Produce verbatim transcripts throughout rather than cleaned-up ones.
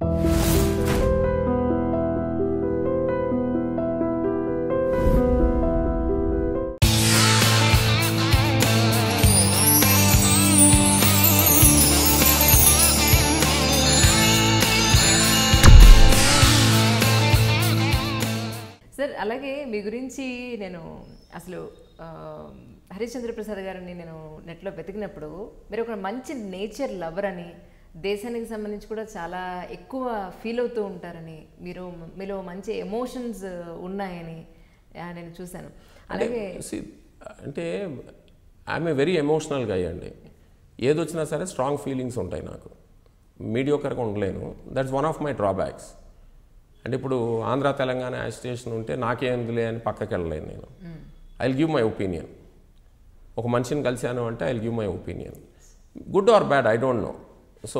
Sir అలాగే మీ గురించి నేను అసలు హరిశ్చంద్ర ప్రసాద్ గారిని నేను నెట్లో వెతికినప్పుడు మీరు ఒక మంచి నేచర్ లవర్ అని, దేశానికి సంబంధించి కూడా చాలా ఎక్కువ ఫీల్ అవుతూ ఉంటారని, మీరు మీలో మంచి ఎమోషన్స్ ఉన్నాయని నేను చూశాను. అలాగే అంటే ఐఎమ్ ఏ వెరీ ఎమోషనల్ గా అండి. ఏదొచ్చినా సరే స్ట్రాంగ్ ఫీలింగ్స్ ఉంటాయి నాకు, మీడియోకర్గా ఉండలేను. That's one of my drawbacks. అంటే ఇప్పుడు ఆంధ్ర తెలంగాణ యాజిటేషన్ ఉంటే నాకేందులే అని పక్కకి వెళ్ళలేను నేను. I will give my opinion. ఒక మనిషిని కలిశాను అంటే I will give my opinion, good or bad I don't know. So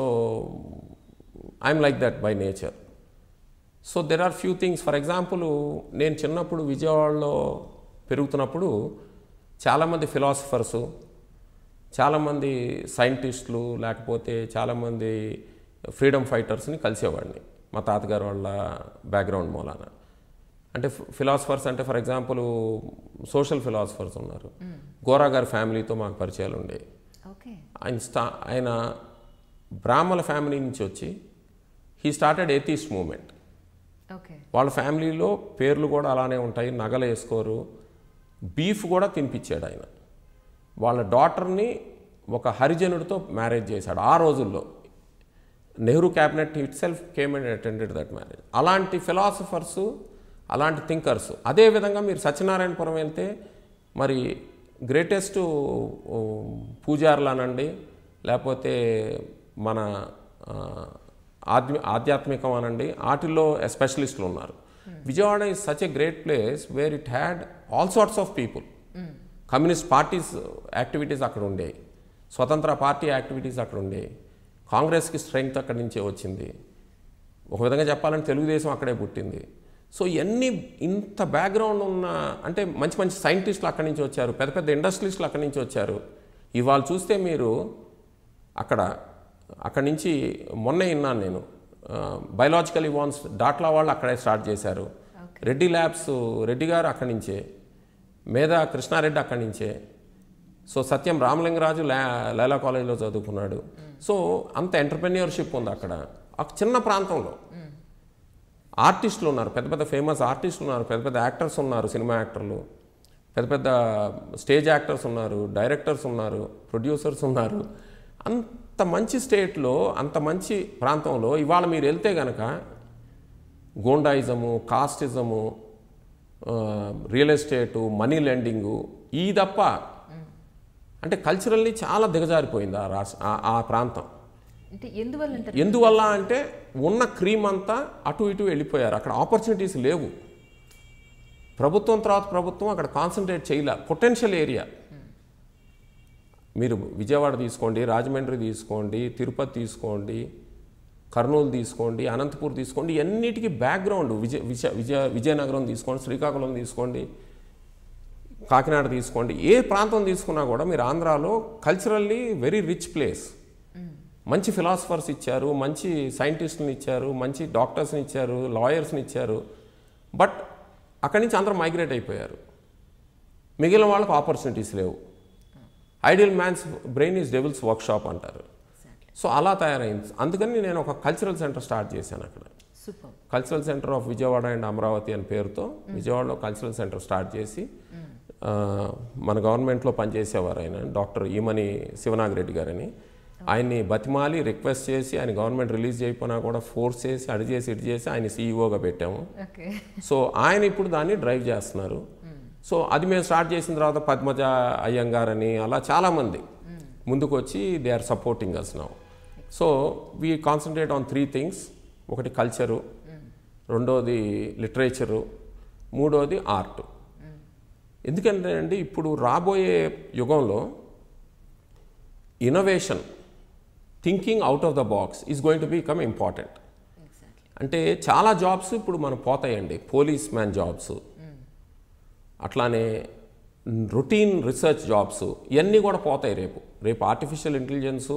I'm like that by nature. So there are few things. For example, నేను చిన్నప్పుడు విజయవాడలో పెరుగుతున్నప్పుడు చాలామంది ఫిలాసఫర్సు, చాలామంది సైంటిస్టులు, లేకపోతే చాలామంది ఫ్రీడమ్ ఫైటర్స్ని కలిసేవాడిని మా తాతగారు వాళ్ళ బ్యాక్గ్రౌండ్ మూలాన. అంటే ఫిలాసఫర్స్ అంటే ఫర్ ఎగ్జాంపుల్ సోషల్ ఫిలాసఫర్స్ ఉన్నారు. గోరా గారి ఫ్యామిలీతో మాకు పరిచయాలు ఉండేవి. ఆయన స్టా ఆయన బ్రాహ్మణ ఫ్యామిలీ నుంచి వచ్చి హీ స్టార్టెడ్ ఏథీస్ట్ మూవ్మెంట్. వాళ్ళ ఫ్యామిలీలో పేర్లు కూడా అలానే ఉంటాయి, నగలు వేసుకోరు, బీఫ్ కూడా తినిపించాడు ఆయన. వాళ్ళ డాటర్ని ఒక హరిజనుడితో మ్యారేజ్ చేశాడు ఆ రోజుల్లో. Nehru cabinet itself came and attended that marriage. అలాంటి ఫిలాసఫర్సు, అలాంటి థింకర్స్. అదేవిధంగా మీరు సత్యనారాయణపురం వెళ్తే మరి గ్రేటెస్ట్ పూజారులు అనండి, లేకపోతే మన ఆధ్య ఆధ్యాత్మికం అనండి, వాటిల్లో స్పెషలిస్టులు ఉన్నారు. Vijayawada is such a great place where it had all sorts of people. Communist parties activities అక్కడ ఉండేవి, స్వతంత్ర పార్టీ యాక్టివిటీస్ అక్కడ ఉండేవి, కాంగ్రెస్కి స్ట్రెంగ్త్ అక్కడి నుంచే వచ్చింది. ఒక విధంగా చెప్పాలంటే తెలుగుదేశం అక్కడే పుట్టింది. సో ఇవన్నీ ఇంత బ్యాక్గ్రౌండ్ ఉన్న, అంటే మంచి మంచి సైంటిస్టులు అక్కడి నుంచి వచ్చారు, పెద్ద పెద్ద ఇండస్ట్రియలిస్టులు అక్కడి నుంచి వచ్చారు. ఇవాళ చూస్తే మీరు అక్కడ అక్కడి నుంచి మొన్నే విన్నాను నేను, బయలాజికల్ ఇవాన్స్ డాట్లా వాళ్ళు అక్కడే స్టార్ట్ చేశారు. రెడ్డి ల్యాబ్స్ రెడ్డి గారు అక్కడి నుంచే, మేధా కృష్ణారెడ్డి అక్కడి నుంచే. సో సత్యం రామలింగరాజు లే లైలా కాలేజీలో చదువుకున్నాడు. సో అంత ఎంటర్ప్రెన్యూర్షిప్ ఉంది అక్కడ. ఒక చిన్న ప్రాంతంలో ఆర్టిస్టులు ఉన్నారు, పెద్ద పెద్ద ఫేమస్ ఆర్టిస్టులు ఉన్నారు, పెద్ద పెద్ద యాక్టర్స్ ఉన్నారు, సినిమా యాక్టర్లు, పెద్ద పెద్ద స్టేజ్ యాక్టర్స్ ఉన్నారు, డైరెక్టర్స్ ఉన్నారు, ప్రొడ్యూసర్స్ ఉన్నారు. అంత మంచి స్టేట్లో, అంత మంచి ప్రాంతంలో ఇవాళ మీరు వెళ్తే కనుక goondaism, casteism, real estate, money lending, ఈ తప్ప అంటే కల్చరల్లీ చాలా దిగజారిపోయింది ఆ రాష్ట్ర ఆ ప్రాంతం. ఎందువల్ల అంటే ఉన్న క్రీమ్ అంతా అటు ఇటు వెళ్ళిపోయారు. అక్కడ ఆపర్చునిటీస్ లేవు. ప్రభుత్వం తర్వాత ప్రభుత్వం అక్కడ కాన్సన్ట్రేట్ చేయలే. పొటెన్షియల్ ఏరియా మీరు విజయవాడ తీసుకోండి, రాజమండ్రి తీసుకోండి, తిరుపతి తీసుకోండి, కర్నూలు తీసుకోండి, అనంతపూర్ తీసుకోండి, అన్నిటికీ బ్యాక్గ్రౌండ్ విజయ విజయ విజయ విజయనగరం తీసుకోండి, శ్రీకాకుళం తీసుకోండి, కాకినాడ తీసుకోండి, ఏ ప్రాంతం తీసుకున్నా కూడా మీరు ఆంధ్రాలో కల్చరల్లీ వెరీ రిచ్ ప్లేస్. మంచి ఫిలాసఫర్స్ ఇచ్చారు, మంచి సైంటిస్టులను ఇచ్చారు, మంచి డాక్టర్స్ని ఇచ్చారు, లాయర్స్ని ఇచ్చారు. బట్ అక్కడి నుంచి అందరూ మైగ్రేట్ అయిపోయారు. మిగిలిన వాళ్ళకు ఆపర్చునిటీస్ లేవు. Ideal man's brain is devil's workshop అంటారు. సో అలా తయారైంది. అందుకని నేను ఒక కల్చరల్ సెంటర్ స్టార్ట్ చేశాను అక్కడ. Cultural centre of Vijayawada and Amaravati అనే పేరుతో విజయవాడలో కల్చరల్ సెంటర్ స్టార్ట్ చేసి, మన గవర్నమెంట్లో పనిచేసేవారు ఆయన డాక్టర్ ఈమని శివనాగిరెడ్డి గారని. ఆయన్ని బతిమాలి రిక్వెస్ట్ చేసి ఆయన గవర్నమెంట్ రిలీజ్ చేయకపోయినా కూడా ఫోర్స్ చేసి అడి చేసి ఇటు చేసి ఆయన సీఈఓగా పెట్టాము. సో ఆయన ఇప్పుడు దాన్ని డ్రైవ్ చేస్తున్నారు. సో అది మేము స్టార్ట్ చేసిన తర్వాత పద్మజ అయ్యంగారని అలా చాలామంది ముందుకు వచ్చి they are supporting us now. So we concentrate on three things. ఒకటి కల్చరు, రెండోది లిటరేచరు, మూడోది ఆర్ట్. ఎందుకంటే అండి ఇప్పుడు రాబోయే యుగంలో innovation, thinking out of the box is going to become important. అంటే చాలా జాబ్స్ ఇప్పుడు మనం పోతాయండి, పోలీస్ మ్యాన్ జాబ్స్, అట్లానే రొటీన్ రీసెర్చ్ జాబ్స్, ఇవన్నీ కూడా పోతాయి రేపు. రేపు ఆర్టిఫిషియల్ ఇంటెలిజెన్సు,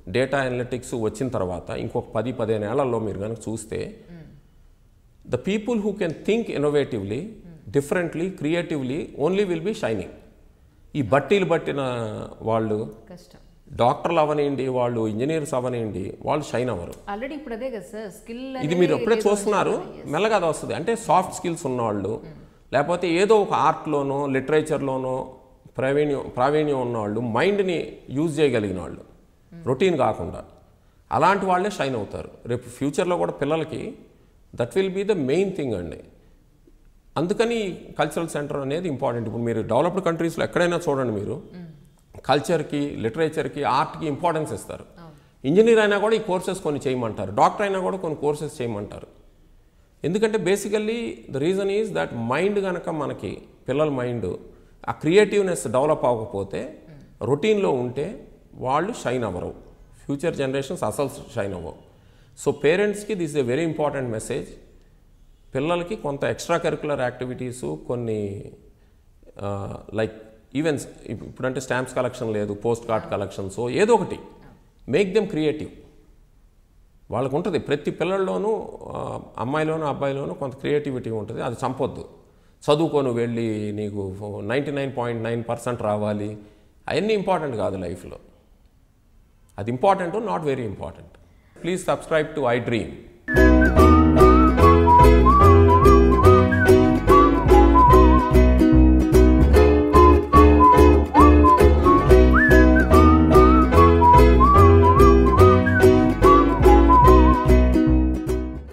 డేటా అనలిటిక్స్ వచ్చిన తర్వాత ఇంకొక పది పదిహేను ఏళ్లలో మీరు కనుక చూస్తే the people who can think innovatively differently creatively only will be shining. ఈ బట్టీలు బట్టిన వాళ్ళు కష్టం, డాక్టర్లు అవనివ్వండి, వాళ్ళు ఇంజనీర్స్ అవనివ్వండి, వాళ్ళు షైన్ అవ్వరు. ఆల్రెడీ ఇప్పుడు అదే కదా సార్ స్కిల్. ఇది మీరు ఎప్పుడే చూస్తున్నారు, మెల్లగా అది వస్తుంది. అంటే సాఫ్ట్ స్కిల్స్ ఉన్నవాళ్ళు, లేకపోతే ఏదో ఒక ఆర్ట్లోనో లిటరేచర్లోనో ప్రావీణ్యం ప్రావీణ్యం ఉన్నవాళ్ళు, మైండ్ని యూజ్ చేయగలిగిన వాళ్ళు, రొటీన్ కాకుండా అలాంటి వాళ్ళే షైన్ అవుతారు. రేపు ఫ్యూచర్లో కూడా పిల్లలకి that will be the main thing అండి. అందుకని కల్చరల్ సెంటర్ అనేది ఇంపార్టెంట్. ఇప్పుడు మీరు డెవలప్డ్ కంట్రీస్లో ఎక్కడైనా చూడండి, మీరు కల్చర్కి, లిటరేచర్కి, ఆర్ట్కి ఇంపార్టెన్స్ ఇస్తారు. ఇంజనీర్ అయినా కూడా ఈ కోర్సెస్ కొన్ని చేయమంటారు, డాక్టర్ అయినా కూడా కొన్ని కోర్సెస్ చేయమంటారు. ఎందుకంటే basically the reason is that mind కనుక మనకి పిల్లల మైండ్ ఆ క్రియేటివ్నెస్ డెవలప్ అవ్వకపోతే, రొటీన్లో ఉంటే వాళ్ళు షైన్ అవ్వరు. ఫ్యూచర్ జనరేషన్స్ అసలు షైన్ అవ్వవు. సో పేరెంట్స్కి this is a very important message. పిల్లలకి కొంత ఎక్స్ట్రా కరికులర్ యాక్టివిటీసు, కొన్ని లైక్ ఈవెంట్స్, ఇప్పుడంటే స్టాంప్స్ కలెక్షన్ లేదు, పోస్ట్ కార్డ్ కలెక్షన్స్, ఏదో ఒకటి మేక్ దెమ్ క్రియేటివ్. వాళ్ళకు ఉంటుంది, ప్రతి పిల్లల్లోనూ అమ్మాయిలోనూ అబ్బాయిలోనూ కొంత క్రియేటివిటీ ఉంటుంది. అది చంపొద్దు. చదువుకొని వెళ్ళి నీకు ninety nine point nine percent రావాలి, అవన్నీ ఇంపార్టెంట్ కాదు లైఫ్లో. అది important, not very important. Please subscribe to iDream.